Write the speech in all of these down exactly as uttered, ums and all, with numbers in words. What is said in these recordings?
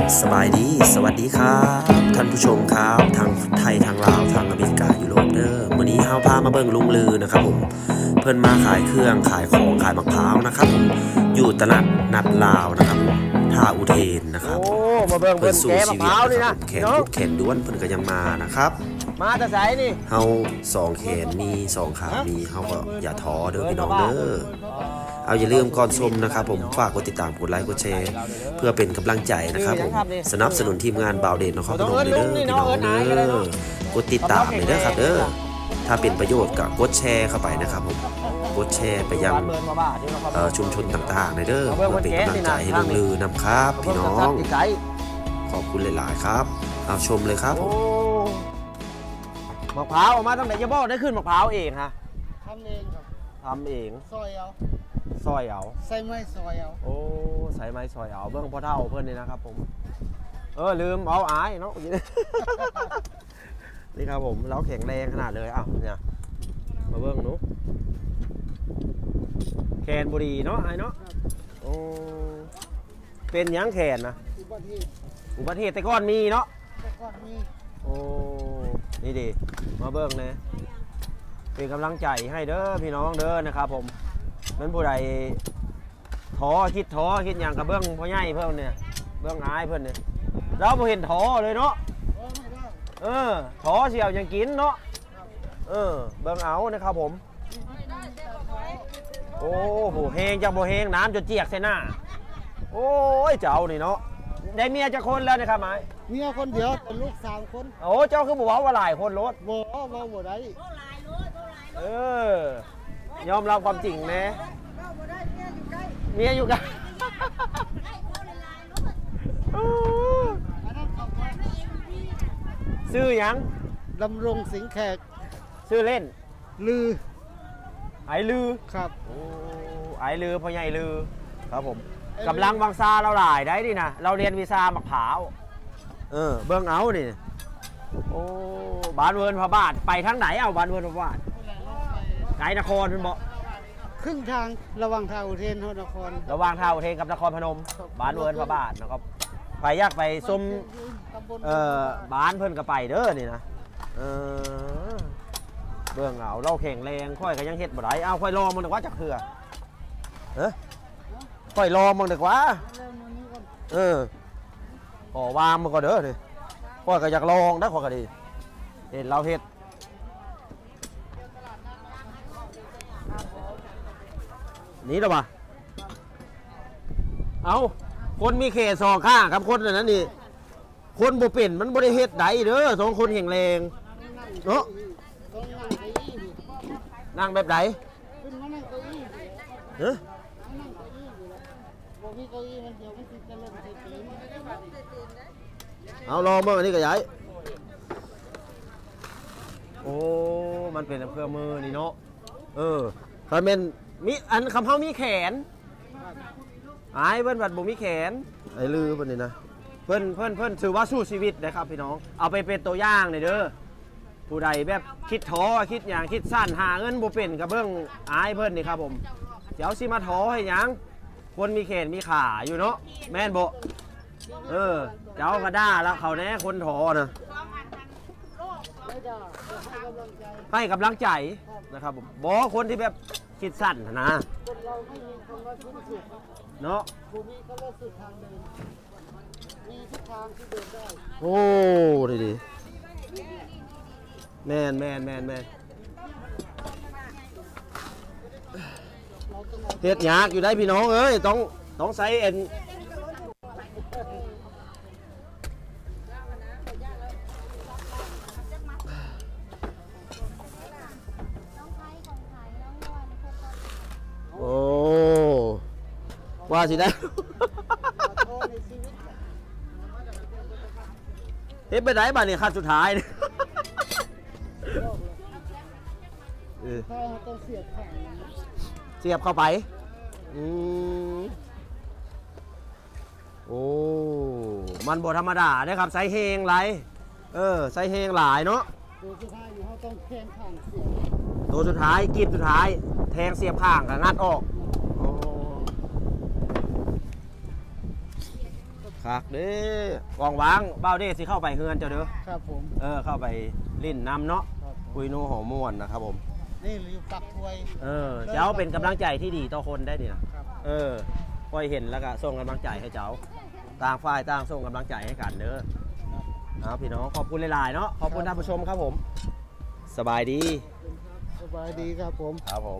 สบายดีสวัสดีครับท่านผู้ชมครับทางไทยทางลาวทางอเมริกายุโรปเด้อมื้อนี้เฮาพามาเบิ่งลุงลือนะครับผมเพิ่นมาขายเครื่องขายของขายมะพร้าวนะครับผมอยู่ตลาดนัดลาวนะครับท่าอุเทนนะครับโอ้มาเบิ่งเพิ่นแกะมะพร้าวนี่นะแขนพุดแขนด้วนเพิ่นก็ยังมานะครับมาแต่ไสนี่เฮาสองแขนมีสองขามีเฮาก็อย่าท้อเด้อพี่น้องเด้อเอาอย่าลืมก่อนชมนะครับผมฝากกดติดตามกดไลค์กดแชร์เพื่อเป็นกำลังใจนะครับผมสนับสนุนทีมงานบ่าวเด่นนครพนมเด้อพี่น้องเด้อกดติดตามเลยเด้อครับเด้อถ้าเป็นประโยชน์ก็กดแชร์เข้าไปนะครับผมกดแชร์ไปยังชุมชนต่างๆเลยเด้อเพื่อเป็นกำลังใจให้ลุงลือนำครับพี่น้องขอบคุณหลายๆครับเอาชมเลยครับมะพร้าวออกมาตั้งแต่จะบอกได้ขึ้นมะพร้าวเองฮะทำเองครับทำเองซอยเอาซอยเอาใส่ไม้ซอยเอาโอ้ใส่ไม้ซอยเอาเบื้องพ่อเท่าเพื่อนนี่นะครับผมเออลืมเอาอายเนาะนี่ครับผมเราแข็งแรงขนาดเลยอ้าวเนี่ยมาเบื้องหนูแขนบุรีเนาะไอ้เนาะโอ้เป็นยังแขนนะอุบัติเหตุอุบัติเหตุแต่ก่อนมีเนาะแต่ก่อนมีโอ้นี่ดิมาเบื้องเนี่ยเป็นกำลังใจให้เด้อพี่น้องเด้อนะครับผมเป็นผู้ใดท้อคิดท้อคิดอย่างกับเบื้องพ่อใหญ่เพื่อนเนี่ยเบื้องอายเพื่อนเนี่ยเราไม่เห็นท้อเลยเนาะเออท้อเสียวยังกินเนาะเออเบื้องเอานะครับผมโอ้โหเฮงจากโบเฮงน้ำจนเจียกใส่หน้าโอ้ยเจ้านี่เนาะได้เมียจะคนแล้วนะครับไม้เมียคนเดียวแต่ลูกสามคนโอ้เจ้าคือบอกว่าหลายคนรถบอกว่าบ่ได้เออยอมรับความจริงนะเมียอยู่กันชื่อยังดำรงสิงห์แขกชื่อเล่นลือไอ้ลือครับไอ้ลือพ่อใหญ่ลือครับผมกำลังวังซาเราหลายได้ดินะเราเรียนวีซ่ามะพร้าวเออเบื้องเอาดิโอ้บ้านเวิร์นพระบาทไปทางไหนเอาบ้านเวิร์นพระบาทไกลนครเป็นบ่ครึ่งทางระหว่างท่าอุเทนกับนครระหว่างท่าอุเทนกับนครพนมบ้านเวิร์นพระบาทนะครับไปยากไปซุ่มเอ่อบ้านเพิ่นก็ไปเด้อนี่นะเออเบื้องเอาเราแข็งแรงค่อยก็ยังเฮ็ดบ่ได้เอาค่อยรอมันดีกว่าจักเถื่อเฮ้ยค่อยรอมันดีกว่าเออขอวางมันก็เด้อดิค่อยก็อยากลองได้ค่อยก็ดีเห็นเราเฮ็ดนี่หรอวะเอาคนมีเขตสองข้างครับคนนั้นนี่คนบ่เป็นมันบ่ได้เฮ็ดใดเด้อสองคนแข็งแรงเนาะนั่งแบบไหนเฮ้ยเอาลองเมื่อนี้ก็ย้ายโอ้มันเป็นเครื่องมือนี่เนาะเออคาเมนมีอันคำเฮามีแขนไอ้เพิ่นบัดบ่มีแขนไอ้ลือเพิ่นนี่นะเพิ่นเพิ่นเพิ่นถือว่าสู้ชีวิตนะครับพี่น้องเอาไปเป็นตัวอย่างเลยเด้อผู้ใดแบบคิดท้อคิดอย่างคิดสั้นหาเงินบ่เป็นกับเบื้องไอ้เพิ่นนี่ครับผมเดี๋ยวสิมาท้อให้ยังคนมีแขนมีขาอยู่เนาะแม่นบ่เออเจ้ากระด้าแล้วเขาแน่คนท้อนะให้กำลังใจนะครับผมบอกคนที่แบบคิดสั้นนะเนาะโอ้ดีดีแมนแมนแมนแมนเฮ็ดยากอยู่ได้พี่น้องเอ้ยต้องต้องใส่เอ็นโอ้ว่าสิได้เฮ็ดไปไหนบ้านนี่ขั้นสุดท้ายต้องเสียบเสียบเข้าไปอืมโอ้มันบ่ธรรมดาเด้ครับใส่เฮงไรเออใส่เฮงหลายเนาะตัวสุดท้ายอยู่เขาต้องแทงข้างเสียบตัวสุดท้ายกีบสุดท้ายแทงเสียบข้างกับงัดออก คคักเด้วางวางเบ้าเด้สิเข้าไปเฮือนเจ้าเด้อครับผมเออเข้าไปลิ้นน้ำเนาะครับผมคุยโน่หอมม่วนนะครับผมนี่อยู่ปักถวยเออเจ้าเป็นกำลังใจที่ดีต่อคนได้ดีนะครับ เออคอยเห็นแล้วก็ส่งกำลังใจให้เจ้าต่างฝ่ายต่างส่งกำลังใจให้กันเด้อเอาพี่น้องขอบคุณหลายๆเนาะขอบคุณท่านผู้ชมครับผม สบายดีสบายดีครับผมครับผม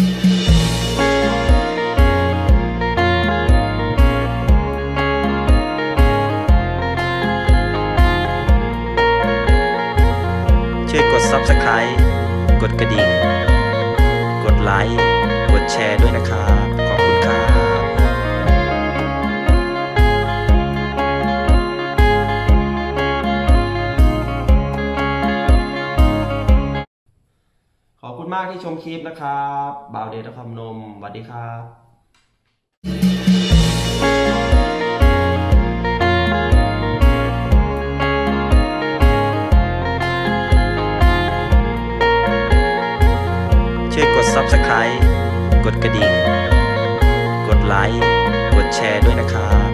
ช่วยกด ซับสไครบ์ กดกระดิ่ง กดไลค์ กดแชร์ด้วยนะครับ ขอบคุณครับขอบคุณมากที่ชมคลิปนะครับบ่าวเดชนครพนมสวัสดีครับช่วยกด ซับสไครบ์ กดกระดิ่ง กดไลค์ กดแชร์ด้วยนะครับ